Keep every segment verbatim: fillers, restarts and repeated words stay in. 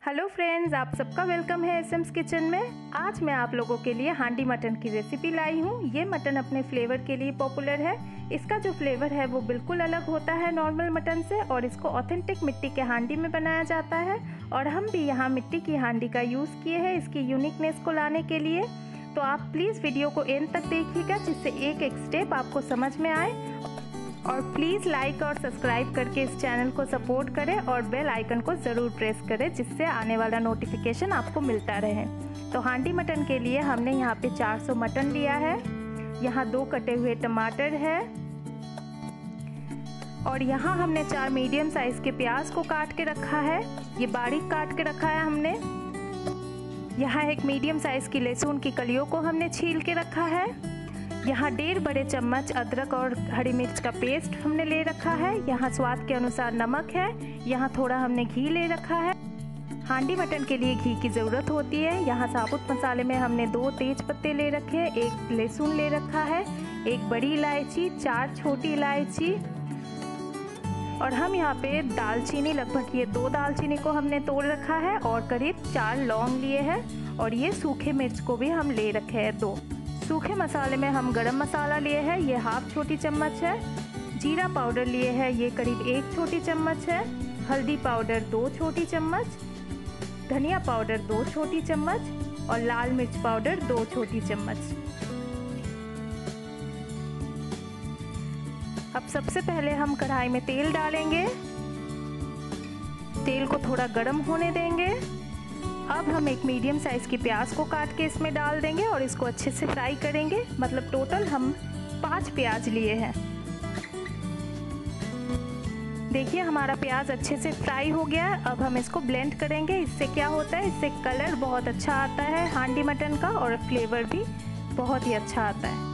Hello friends, आप सबका welcome है एसएम्स किचन में। आज मैं आप लोगों के लिए हांडी मटन की रेसिपी लाई हूँ। ये मटन अपने फ्लेवर के लिए पॉपुलर है। इसका जो फ्लेवर है वो बिल्कुल अलग होता है नॉर्मल मटन से, और इसको ऑथेंटिक मिट्टी के हांडी में बनाया जाता है। और हम भी यहाँ मिट्टी की हांडी का यूज़ किए हैं इसकी यूनिकनेस को लाने के लिए। तो आप प्लीज़ वीडियो को एंड तक देखिएगा, जिससे एक एक स्टेप आपको समझ में आए। और प्लीज़ लाइक और सब्सक्राइब करके इस चैनल को सपोर्ट करें और बेल आइकन को ज़रूर प्रेस करें, जिससे आने वाला नोटिफिकेशन आपको मिलता रहे। तो हांडी मटन के लिए हमने यहाँ पे चार सौ मटन लिया है। यहाँ दो कटे हुए टमाटर है, और यहाँ हमने चार मीडियम साइज़ के प्याज को काट के रखा है। ये बारीक काट के रखा है हमने। यहाँ एक मीडियम साइज़ की लहसुन की कलियों को हमने छील के रखा है। यहाँ डेढ़ बड़े चम्मच अदरक और हरी मिर्च का पेस्ट हमने ले रखा है। यहाँ स्वाद के अनुसार नमक है। यहाँ थोड़ा हमने घी ले रखा है। हांडी मटन के लिए घी की ज़रूरत होती है। यहाँ साबुत मसाले में हमने दो तेज पत्ते ले रखे हैं, एक लहसुन ले रखा है, एक बड़ी इलायची, चार छोटी इलायची, और हम यहाँ पे दालचीनी, लगभग ये दो दालचीनी को हमने तोड़ रखा है, और करीब चार लौंग लिए हैं, और ये सूखे मिर्च को भी हम ले रखे हैं दो। सूखे मसाले में हम गरम मसाला लिए हैं, ये हाफ छोटी चम्मच है। जीरा पाउडर लिए हैं, ये करीब एक छोटी चम्मच है। हल्दी पाउडर दो छोटी चम्मच, धनिया पाउडर दो छोटी चम्मच, और लाल मिर्च पाउडर दो छोटी चम्मच। अब सबसे पहले हम कढ़ाई में तेल डालेंगे। तेल को थोड़ा गर्म होने देंगे। अब हम एक मीडियम साइज़ की प्याज को काट के इसमें डाल देंगे और इसको अच्छे से फ्राई करेंगे। मतलब टोटल हम पाँच प्याज लिए हैं। देखिए हमारा प्याज अच्छे से फ्राई हो गया है। अब हम इसको ब्लेंड करेंगे। इससे क्या होता है, इससे कलर बहुत अच्छा आता है हांडी मटन का, और फ्लेवर भी बहुत ही अच्छा आता है।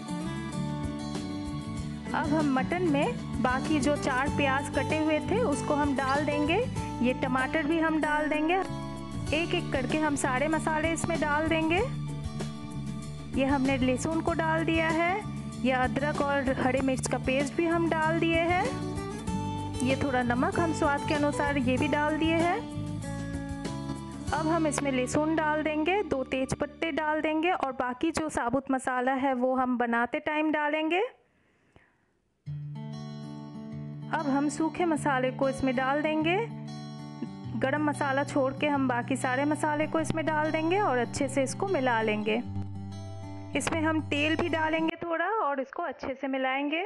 अब हम मटन में बाकी जो चार प्याज कटे हुए थे उसको हम डाल देंगे। ये टमाटर भी हम डाल देंगे। एक एक करके हम सारे मसाले इसमें डाल देंगे। ये हमने लहसुन को डाल दिया है। ये अदरक और हरी मिर्च का पेस्ट भी हम डाल दिए हैं। ये थोड़ा नमक हम स्वाद के अनुसार ये भी डाल दिए हैं। अब हम इसमें लहसुन डाल देंगे, दो तेज पत्ते डाल देंगे, और बाकी जो साबुत मसाला है वो हम बनाते टाइम डालेंगे। अब हम सूखे मसाले को इसमें डाल देंगे। गरम मसाला छोड़ के हम बाकी सारे मसाले को इसमें डाल देंगे और अच्छे से इसको मिला लेंगे। इसमें हम तेल भी डालेंगे थोड़ा, और इसको अच्छे से मिलाएंगे।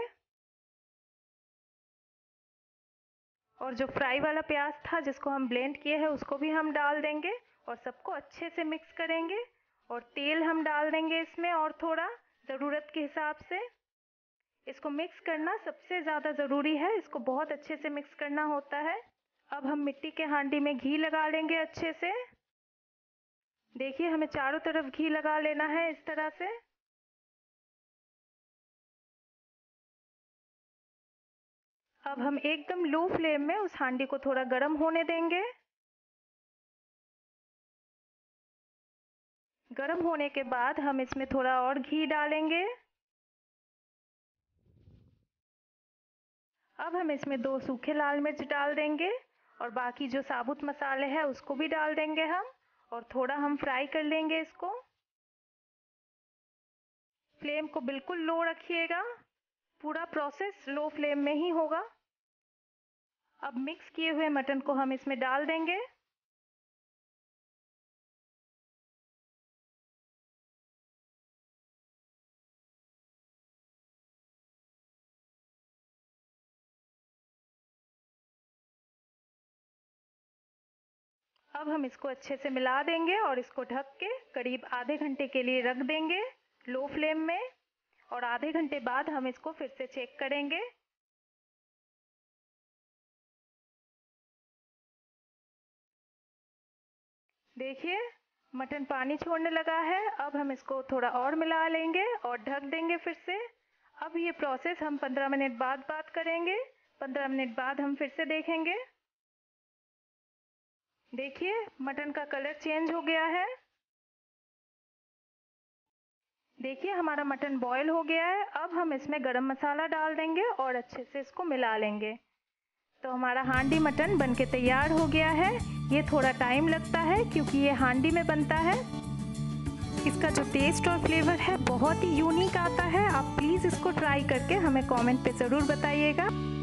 और जो फ्राई वाला प्याज था जिसको हम ब्लेंड किए हैं उसको भी हम डाल देंगे, और सबको अच्छे से मिक्स करेंगे। और तेल हम डाल देंगे इसमें, और थोड़ा ज़रूरत के हिसाब से। इसको मिक्स करना सबसे ज़्यादा ज़रूरी है। इसको बहुत अच्छे से मिक्स करना होता है। अब हम मिट्टी के हांडी में घी लगा लेंगे अच्छे से। देखिए हमें चारों तरफ घी लगा लेना है इस तरह से। अब हम एकदम लो फ्लेम में उस हांडी को थोड़ा गर्म होने देंगे। गर्म होने के बाद हम इसमें थोड़ा और घी डालेंगे। अब हम इसमें दो सूखे लाल मिर्च डाल देंगे, और बाकी जो साबुत मसाले हैं उसको भी डाल देंगे हम, और थोड़ा हम फ्राई कर लेंगे इसको। फ्लेम को बिल्कुल लो रखिएगा। पूरा प्रोसेस लो फ्लेम में ही होगा। अब मिक्स किए हुए मटन को हम इसमें डाल देंगे। अब हम इसको अच्छे से मिला देंगे और इसको ढक के करीब आधे घंटे के लिए रख देंगे लो फ्लेम में। और आधे घंटे बाद हम इसको फिर से चेक करेंगे। देखिए मटन पानी छोड़ने लगा है। अब हम इसको थोड़ा और मिला लेंगे और ढक देंगे फिर से। अब ये प्रोसेस हम पंद्रह मिनट बाद बात करेंगे। पंद्रह मिनट बाद हम फिर से देखेंगे। देखिए मटन का कलर चेंज हो गया है। देखिए हमारा मटन बॉयल हो गया है। अब हम इसमें गरम मसाला डाल देंगे और अच्छे से इसको मिला लेंगे। तो हमारा हांडी मटन बनके तैयार हो गया है। ये थोड़ा टाइम लगता है क्योंकि ये हांडी में बनता है। इसका जो टेस्ट और फ्लेवर है बहुत ही यूनिक आता है। आप प्लीज़ इसको ट्राई करके हमें कमेंट पे ज़रूर बताइएगा।